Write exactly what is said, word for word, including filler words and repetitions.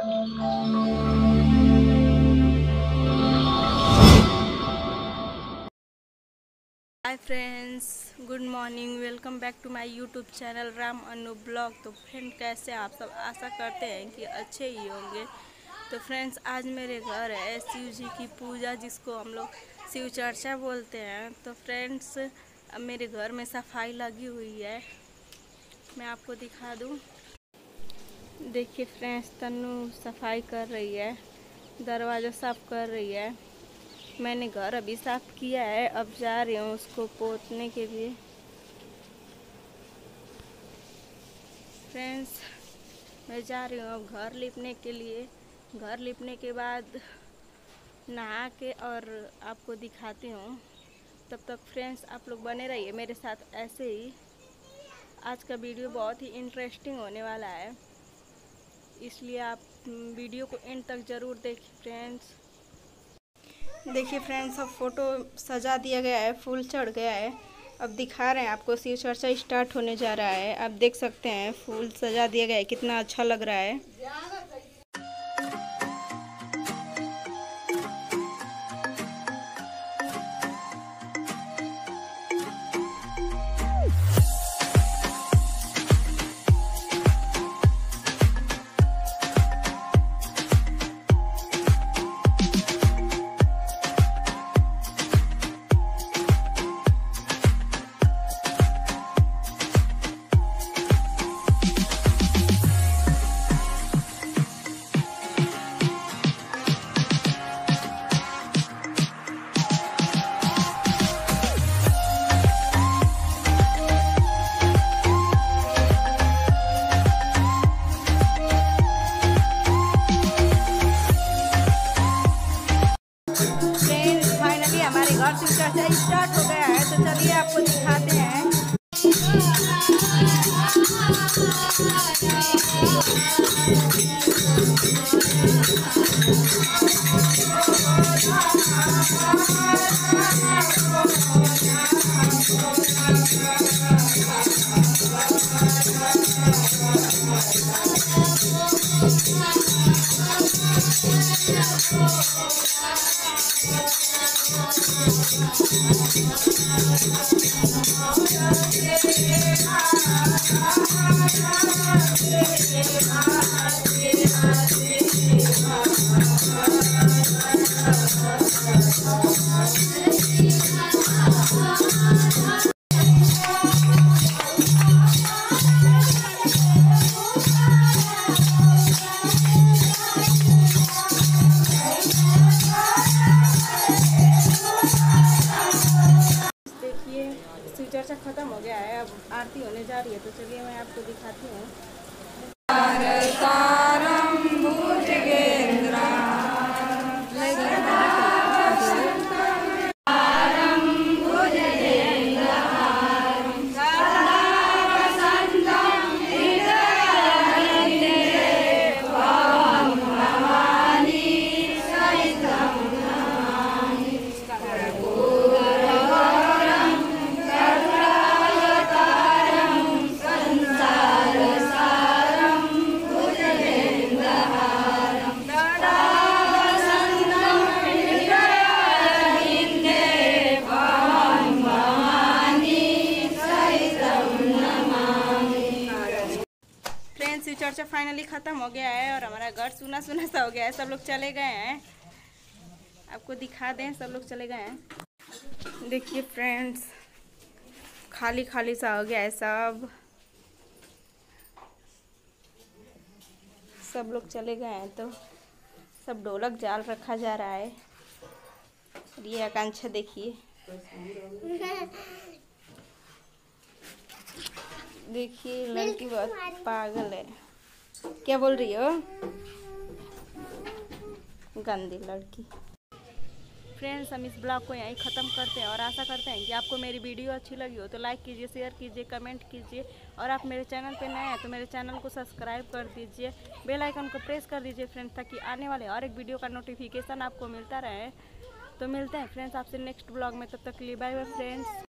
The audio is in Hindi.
Hi friends, good morning. Welcome back to my YouTube channel Ram Anu blog. तो फ्रेंड, कैसे आप सब? आशा करते हैं कि अच्छे ही होंगे। तो फ्रेंड्स, आज मेरे घर है शिव जी की पूजा, जिसको हम लोग शिव चर्चा बोलते हैं। तो फ्रेंड्स, अब मेरे घर में सफाई लगी हुई है, मैं आपको दिखा दूं। देखिए फ्रेंड्स, तन्नू सफाई कर रही है, दरवाज़ा साफ कर रही है। मैंने घर अभी साफ किया है, अब जा रही हूँ उसको पोतने के लिए। फ्रेंड्स, मैं जा रही हूँ अब घर लिपने के लिए। घर लिपने के बाद नहा के और आपको दिखाती हूँ। तब तक फ्रेंड्स, आप लोग बने रहिए मेरे साथ ऐसे ही। आज का वीडियो बहुत ही इंटरेस्टिंग होने वाला है, इसलिए आप वीडियो को एंड तक ज़रूर देखें फ्रेंड्स। देखिए फ्रेंड्स, अब फ़ोटो सजा दिया गया है, फूल चढ़ गया है। अब दिखा रहे हैं आपको, शिव चर्चा स्टार्ट होने जा रहा है। आप देख सकते हैं फूल सजा दिया गया है, कितना अच्छा लग रहा है। हमारे घर शिव चर्चा स्टार्ट हो गया है, तो चलिए आपको दिखाते हैं। शिव चर्चा खत्म हो गया है, अब आरती होने जा रही है, तो चलिए मैं आपको दिखाती हूँ। शिव चर्चा फाइनली ख़त्म हो गया है और हमारा घर सुना सुना सा हो गया है। सब लोग चले गए हैं, आपको दिखा दें, सब लोग चले गए हैं। देखिए फ्रेंड्स, खाली खाली सा हो गया है सब सब लोग चले गए हैं, तो सब ढोलक जाल रखा जा रहा है। ये आकांक्षा देखिए, देखिए लड़की बहुत पागल है। क्या बोल रही हो? गंदी लड़की। फ्रेंड्स, हम इस ब्लॉग को यहीं ख़त्म करते हैं और आशा करते हैं कि आपको मेरी वीडियो अच्छी लगी हो तो लाइक कीजिए, शेयर कीजिए, कमेंट कीजिए। और आप मेरे चैनल पे नए हैं तो मेरे चैनल को सब्सक्राइब कर दीजिए, बेल आइकन को प्रेस कर दीजिए फ्रेंड्स, ताकि आने वाले हर एक वीडियो का नोटिफिकेशन आपको मिलता रहे। तो मिलते हैं फ्रेंड्स आपसे नेक्स्ट ब्लॉग में, तब तक के लिए बाय बाय फ्रेंड्स।